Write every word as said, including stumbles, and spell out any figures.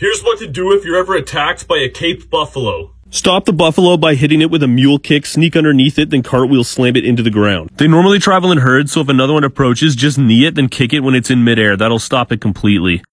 Here's what to do if you're ever attacked by a Cape buffalo. Stop the buffalo by hitting it with a mule kick, sneak underneath it, then cartwheel slam it into the ground. They normally travel in herds, so if another one approaches, just knee it, then kick it when it's in midair. That'll stop it completely.